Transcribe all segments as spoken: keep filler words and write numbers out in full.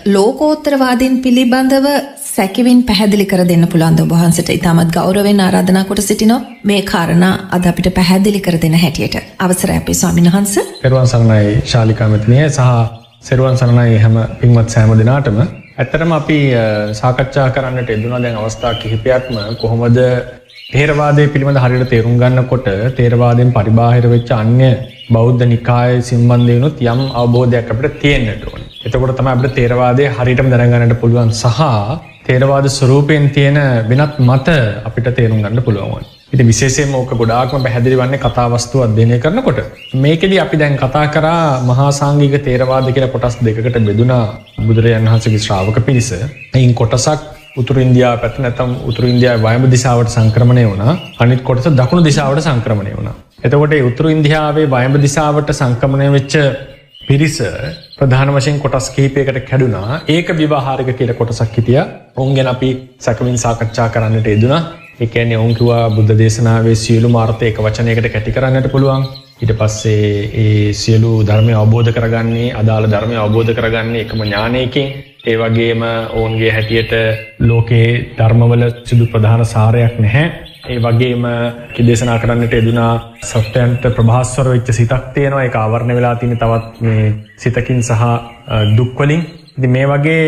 ලෝකෝත්තරවාදීන් පිළිබඳව සැකවින් පැහැදිලි කර දෙන්න පුළුවන් ද ඔබ වහන්සේට ඉතාමත් ගෞරවයෙන් ආරාධනා කොට සිටිනවා මේ කාරණා අද අපිට පැහැදිලි කර දෙන හැටියට අවසරයි අපේ ස්වාමීන් වහන්සේ. පෙරවන් සරණයි ශාලිකා මෙතුණිය සහ සෙරුවන් සරණයි හැම පින්වත් සෑම දිනාටම. ඇත්තටම අපි සාකච්ඡා කරන්නට යෙදුණා දැන් අවස්ථා කිහිපයක්ම කොහොමද තේරවාදය පිළිබඳ හරියට තේරුම් ගන්නකොට තේරවාදයෙන් පරිබාහිර වෙච්ච අන්‍ය බෞද්ධ නිකාය සම්බන්ධ වෙනුත් යම් අවබෝධයක් අපිට තියෙන්නට ඕනේ. එතකොට තමයි අපිට තේරවාදය හරියටම දැනගන්නට පුළුවන් සහ තේරවාද ස්වරූපයෙන් තියෙන වෙනත් මත අපිට තේරුම් ගන්න පුළුවන්. ඉතින් විශේෂයෙන්ම ඕක ගොඩාක්ම පැහැදිලි වන්නේ කතාවස්තු අධ්‍යයනය කරනකොට. මේකෙදි අපි දැන් කතා කරා මහා සාංඝික තේරවාද කියලා කොටස් දෙකකට බෙදුණා බුදුරජාණන් වහන්සේගේ ශ්‍රාවක පිරිස. එයින් කොටසක් උතුරු ඉන්දියාව පැත්ත නැත්නම් උතුරු ඉන්දියාවේ වයඹ දිශාවට සංක්‍රමණය වුණා. අනිත් කොටස දකුණු දිශාවට සංක්‍රමණය වුණා. එතකොට ඒ උතුරු ඉන්දියාවේ වයඹ දිශාවට සංක්‍රමණය වෙච්ච පිරිස ප්‍රධාන වශයෙන් කොටස් කිහිපයකට කැඩුනා. ඒක විවාහාරික කියලා කොටසක් හිටියා. ඔවුන් ගැන අපි සැකමින් සාකච්ඡා කරන්නට යෙදුණා. ඒ කියන්නේ ඔවුන් කිව්වා බුද්ධ දේශනාවේ සියලුම අර්ථ එක වචනයකට කැටි කරන්නට පුළුවන්. ඊට පස්සේ ඒ සියලු ධර්මය අවබෝධ කරගන්නේ අදාළ ධර්මය අවබෝධ කරගන්නේ එකම ඥානයකින්. ඒ වගේම ඔවුන්ගේ හැටියට ලෝකේ ධර්මවල සිදු ප්‍රධාන සාරයක් නැහැ. ඒ වගේම දේශනා කරන්නට යෙදුනා සත්‍යන්ත ප්‍රභාස්වර වෙච්ච සිතක් තියෙනවා. ඒක ආවරණය වෙලා තියෙන තවත් මේ සිතකින් සහ දුක් වලින්. ඉතින් මේ වගේ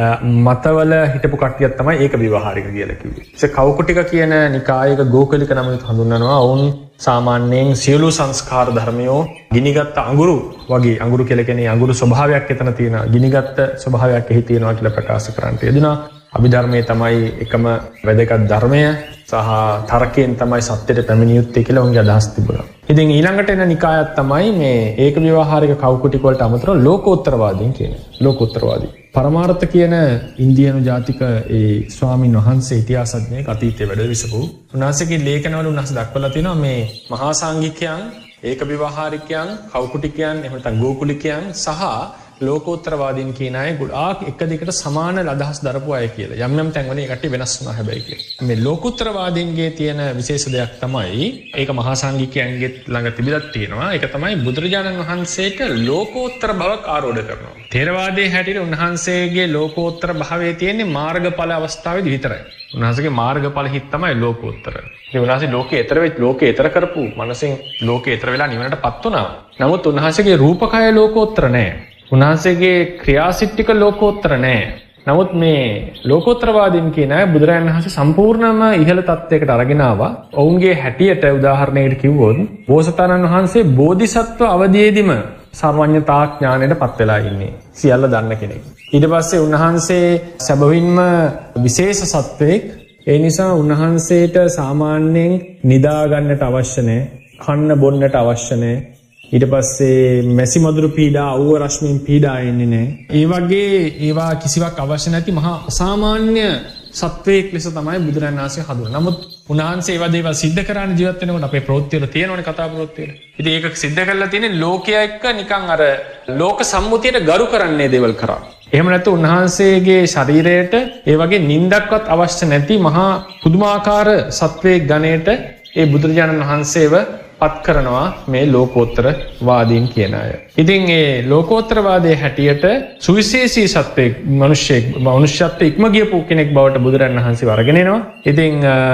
මතවල හිටපු කට්ටියක් තමයි ඒක විවාහාරික කියලා කිව්වේ. ඒ කවුකුටික කියන නිකායක ගෝකලික නමින් හඳුන්වනවා. ඔවුන් සාමාන්‍යයෙන් සියලු සංස්කාර ධර්මයෝ ගිනිගත් අඟුරු වගේ අඟුරු කියලා කියන්නේ අඟුරු ස්වභාවයක් එතන තියෙනවා. ගිනිගත් ස්වභාවයක් එහි තියෙනවා කියලා ප්‍රකාශ කරන්නට යෙදුනා. අභිධර්මයේ තමයි එකම වැදගත් ධර්මය සහ තර්කයෙන් තමයි සත්‍යයට පැමිණිය යුත්තේ කියලා උන්ගේ අදහස් තිබුණා. ඉතින් ඊළඟට එන නිකායක් තමයි මේ ඒක විවාහාරික කවුකුටික වලට අමතරව ලෝකෝත්තරවාදීන් කියන්නේ. ලෝකෝත්තරවාදී. පරමාර්ථ කියන ඉන්දියානු ජාතික ඒ ස්වාමින් වහන්සේ ඉතිහාසඥයෙක් අතීතයේ වැඩ විසපු. උන්වහන්සේගේ ලේඛනවල උන්වහන්සේ දක්වලා තියෙනවා මේ මහා සාංඝිකයන්, ඒක විවාහාරිකයන්, කවුකුටිකයන්, එහෙම නැත්නම් ගෝකුලිකයන් සහ ලෝකෝත්තරවාදීන් කියන අය ගොඩාක් එක දිගට සමාන අදහස් දරපු අය කියලා. යම් යම් තැන්වල ඒ කට්ටිය වෙනස් වුණා හැබැයි කියලා. මේ ලෝකෝත්තරවාදීන්ගේ තියෙන විශේෂ දෙයක් තමයි ඒක මහා සංඝිකයන්ගේ ළඟ තිබිලක් තියෙනවා. ඒක තමයි බුදුරජාණන් වහන්සේට ලෝකෝත්තර බවක් ආරෝඪ කරනවා. ථේරවාදයේ හැටියට උන්වහන්සේගේ ලෝකෝත්තර භාවයේ තියෙන්නේ මාර්ගඵල අවස්ථාවේදී විතරයි. උන්වහන්සේගේ මාර්ගඵල හිත් තමයි ලෝකෝත්තර. ඉතින් උන්වහන්සේ ලෝකේ ඈතර වෙච්ච ලෝකේ ඈතර කරපු මනසෙන් ලෝකේ ඈතර වෙලා නිවනටපත් වුණා. නමුත් උන්වහන්සේගේ රූපකය ලෝකෝත්තර නෑ. උන්වහන්සේගේ ක්‍රියාසිටික ලෝකෝත්තර නැහැ. නමුත් මේ ලෝකෝත්තරවාදීන් කියන අය බුදුරජාණන් වහන්සේ සම්පූර්ණම ඉහළ තත්ත්වයකට අරගෙන ආවා. ඔවුන්ගේ හැටියට උදාහරණයකට කිව්වොත් බෝසතාණන් වහන්සේ බෝධිසත්ව අවදීෙදිම සර්වඥතා ඥාණයට පත් වෙලා ඉන්නේ. සියල්ල දන්න කෙනෙක්. ඊට පස්සේ උන්වහන්සේ සැබවින්ම විශේෂ සත්වෙක්. ඒ නිසා උන්වහන්සේට සාමාන්‍යයෙන් නිදා ගන්නට අවශ්‍ය නැහැ. කන්න බොන්නට අවශ්‍ය නැහැ. ඊට පස්සේ මැසි මදුරු පීඩා අවුව රශ්මින් පීඩා එන්නේ නැහැ. ඒ වගේ ඒවා කිසිවක් අවශ්‍ය නැති මහා අසාමාන්‍ය සත්වයක් ලෙස තමයි බුදුරජාණන් වහන්සේ හඳුන්වන්නේ. නමුත් උන්වහන්සේ ඒවා දේවල් සිද්ධ කරන්න ජීවත් වෙනකොට අපේ ප්‍රවෘත්ති වල තියෙනවනේ කතා ප්‍රවෘත්ති වල. ඉතින් ඒක සිද්ධ කරලා තියෙන්නේ ලෝකයා එක්ක නිකන් අර ලෝක සම්මුතියට ගරු කරන්නේ දේවල් කරා. එහෙම නැත්නම් උන්වහන්සේගේ ශරීරයට ඒ වගේ නිින්දක්වත් අවශ්‍ය නැති මහා පුදුමාකාර සත්වයේ ගණයට ඒ බුදුරජාණන් වහන්සේව පත් කරනවා මේ ලෝකෝත්තර වාදීන් කියන අය. ඉතින් ඒ ලෝකෝත්තර වාදයේ හැටියට සුවිශේෂී සත්වෙක් මිනිස්සෙක් මනුෂ්‍යත්වයේ ඉක්ම ගියපු කෙනෙක් බවට බුදුරජාණන් වහන්සේ වරගෙන එනවා. ඉතින්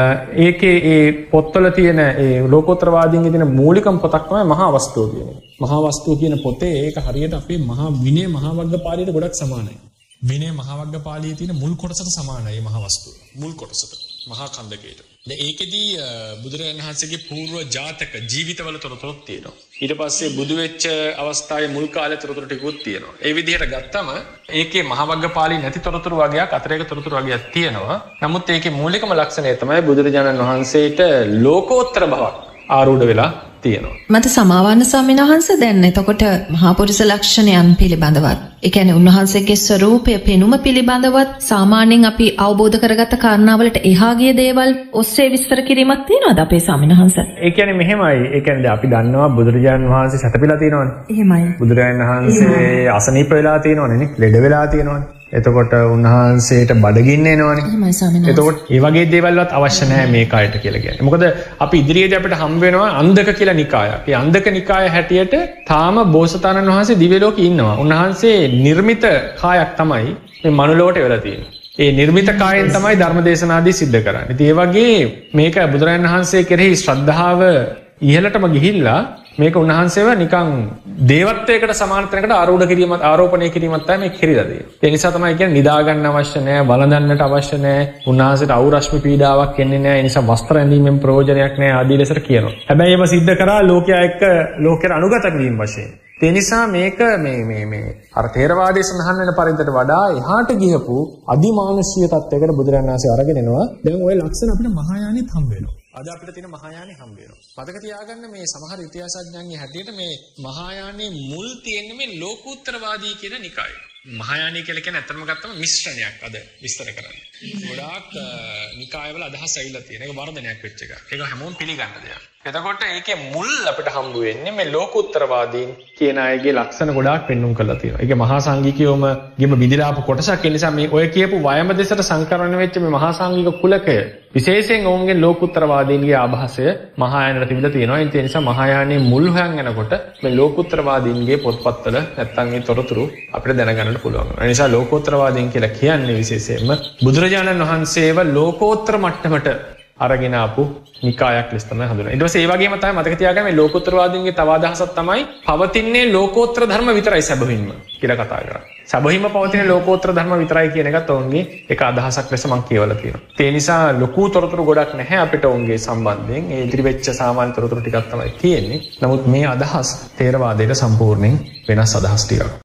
ඒකේ ඒ පොත්වල තියෙන ඒ ලෝකෝත්තර වාදීන්ගේ තියෙන මූලිකම පොතක් තමයි මහා වස්තුව කියන්නේ. මහා වස්තුව කියන පොතේ ඒක හරියට අපේ මහා විනය මහා වග්ගපාළියට ගොඩක් සමානයි. විනය මහා වග්ගපාළියේ තියෙන මුල් කොටසට සමානයි මේ මහා වස්තුව. මුල් කොටසට මහා කන්දකේට. දැන් ඒකෙදී බුදුරජාණන් වහන්සේගේ పూర్ව ජාතක ජීවිතවල තොරතුරුත් තියෙනවා. ඊට පස්සේ බුදු වෙච්ච අවස්ථාවේ මුල් කාලේ තොරතුරු ටිකුත් තියෙනවා. ඒ විදිහට ගත්තම ඒකේ මහා වග්ගපාළි නැති තොරතුරු වගේක් අතරේක තොරතුරු වගේක් තියෙනවා. නමුත් ඒකේ මූලිකම ලක්ෂණය තමයි බුදුරජාණන් වහන්සේට ලෝකෝත්තර බවක් ආරූඪ වෙලා තියෙනවා. මට සමාවන්න ස්වාමීන් වහන්සේ දැන් එතකොට මහා පුරුෂ ලක්ෂණයන් පිළිබඳවත් ඒ කියන්නේ උන්වහන්සේගේ ස්වરૂපය පෙනුම පිළිබඳවත් සාමාන්‍යයෙන් අපි අවබෝධ කරගත්ත කාරණාවලට එහා ගිය දේවල් ඔස්සේ විස්තර කිරීමක් තියෙනවද අපේ ස්වාමීන් වහන්සේ? ඒ කියන්නේ මෙහෙමයි. ඒ කියන්නේ අපි දන්නවා බුදුරජාණන් වහන්සේ සැතපීලා තියෙනවනේ. එහෙමයි. බුදුරජාණන් වහන්සේ අසනීප වෙලා තියෙනවනේ නේ. ලෙඩ වෙලා තියෙනවනේ. එතකොට උන්වහන්සේට බඩගින්න එනවනේ. එහෙමයි ස්වාමීන් වහන්සේ. එතකොට ඒ වගේ දේවල්වත් අවශ්‍ය නැහැ මේ කායට කියලා කියන්නේ. මොකද අපි ඉදිරියේදී අපිට හම්බ වෙනවා අන්ධක කියලා නිකායක්. ඒ අන්ධක නිකාය හැටියට තාම බෝසතාණන් වහන්සේ දිව්‍ය ලෝකේ ඉන්නවා. උන්වහන්සේ නිර්මිත කායක් තමයි මේ මනුලොවට වෙලා තියෙන්නේ. ඒ නිර්මිත කායෙන් තමයි ධර්ම දේශනාදී සිද්ධ කරන්නේ. ඉතින් ඒ වගේ මේක බුදුරජාණන් වහන්සේ කෙරෙහි ශ්‍රද්ධාව ඉහළටම ගිහිල්ලා මේක උන්වහන්සේව නිකන් දේවත්වයකට සමාන තැනකට ආරෝඪ කිරීමත් ආරෝපණය කිරීමත් තමයි මේ කෙරිලා තියෙන්නේ. ඒ නිසා තමයි කියන්නේ නිදා ගන්න අවශ්‍ය නැහැ, වළඳන්නට අවශ්‍ය නැහැ, උන්වහන්සේට අවුරශ්මි පීඩාවක් එන්නේ නැහැ. ඒ නිසා වස්ත්‍ර ඇඳීමෙන් ප්‍රයෝජනයක් නැහැ ආදී ලෙසට කියනවා. හැබැයි ඒව සිද්ධ කරා ලෝකයා එක්ක ලෝකයට අනුගත කිරීම වශයෙන්. ඒ නිසා මේක මේ මේ මේ අර තේරවාදයේ සඳහන් වෙන පරිද්දට වඩා එහාට ගියපු අදිමානුෂීය තත්වයකට බුදුරජාණන් වහන්සේ අරගෙන එනවා. දැන් ওই ලක්ෂණ අපිට මහායානෙත් හම්බ වෙනවා. අද අපිට තියෙන මහායානෙ හම්බ වෙනවා. මතක තියාගන්න මේ සමහර ඉතිහාසඥයන්ගේ හැටියට මේ මහායානයේ මුල් තියෙන්නේ මේ ලෝකෝත්තරවාදී කියන නිකාය. මහායානය කියලා කියන්නේ අත්‍තරම ගත්තම මිශ්‍රණයක් අද විස්තර කරන්නේ. ගොඩාක් නිකායවල අදහස් ඇවිල්ලා තියෙන. ඒක වර්ධනයක් වෙච්ච එකක්. ඒක හැමෝම පිළිගන්න දෙයක්. එතකොට ඒකේ මුල් අපිට හම්බ වෙන්නේ මේ ලෝකෝත්තරවාදීන් කියන අයගේ ලක්ෂණ ගොඩාක් පෙන්눔 කරලා තියෙනවා. ඒකේ මහා සංඝිකයෝම ගිම බිඳිලාපු කොටසක්. ඒ නිසා මේ ඔය කියපු වයඹ දෙසට සංකරණය වෙච්ච මේ මහා සංඝික කුලකය විශේෂයෙන් ඔවුන්ගේ ලෝකෝත්තරවාදීන්ගේ ආභාසය මහායානට තිබිලා තියෙනවා. ඒ නිසා මහායානයේ මුල් හොයන් යනකොට මේ ලෝකෝත්තරවාදීන්ගේ පොත්පත්වල නැත්තම් ඒ තොරතුරු අපිට දැනගන්නට පුළුවන්. ඒ නිසා ලෝකෝත්තරවාදීන් කියලා කියන්නේ විශේෂයෙන්ම බුදුරජාණන් වහන්සේව ලෝකෝත්තර මට්ටමට අරගෙන ආපු නිකායක් ලෙස තමයි හඳුනන්නේ. ඊට පස්සේ ඒ වගේම තමයි මතක තියාගන්න මේ ලෝකෝත්තරවාදීන්ගේ තව අදහසක් තමයි පවතින්නේ ලෝකෝත්තර ධර්ම විතරයි සැබවින්ම කියලා කතා කරන්නේ. සැබවින්ම පවතින ලෝකෝත්තර ධර්ම විතරයි කියන එකත් ඔවුන්ගේ එක අදහසක් ලෙස මම කියවලා තියෙනවා. ඒ නිසා ලොකු තොරතුරු ගොඩක් නැහැ අපිට ඔවුන්ගේ සම්බන්ධයෙන්. ඒ ඉදිරි වෙච්ච සාමාන්‍ය තොරතුරු ටිකක් තමයි තියෙන්නේ. නමුත් මේ අදහස් තේරවාදයට සම්පූර්ණයෙන් වෙනස් අදහස් ටිකක්.